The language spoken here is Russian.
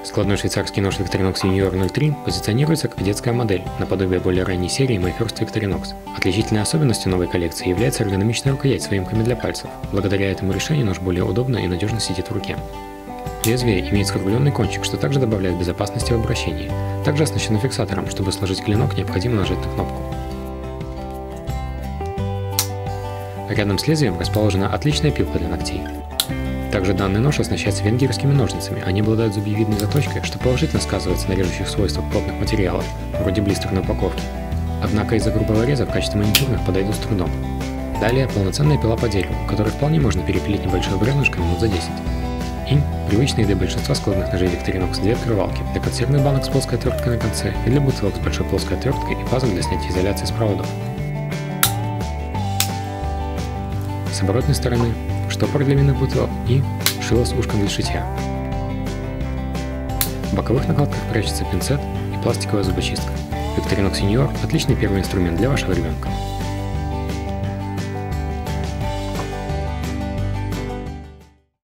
Складной швейцарский нож Victorinox Junior 03 позиционируется как детская модель, наподобие более ранней серии My First Victorinox. Отличительной особенностью новой коллекции является эргономичная рукоять с выемками для пальцев. Благодаря этому решению нож более удобно и надежно сидит в руке. Лезвие имеет скругленный кончик, что также добавляет безопасности в обращении. Также оснащено фиксатором, чтобы сложить клинок, необходимо нажать на кнопку. Рядом с лезвием расположена отличная пилка для ногтей. Также данный нож оснащается венгерскими ножницами, они обладают зубьевидной заточкой, что положительно сказывается на режущих свойствах плотных материалов, вроде блистер на упаковке. Однако из-за грубого реза в качестве маникюрных подойдут с трудом. Далее полноценная пила по дереву, которой вполне можно перепилить небольшое бревнышко минут за 10. И привычные для большинства складных ножей Victorinox две открывалки для консервных банок с плоской отверткой на конце и для бутылок с большой плоской отверткой и пазов для снятия изоляции с проводов. С оборотной стороны штопор для винных бутылок и шило с ушком для шитья. В боковых накладках прячется пинцет и пластиковая зубочистка. Victorinox Senior – отличный первый инструмент для вашего ребенка.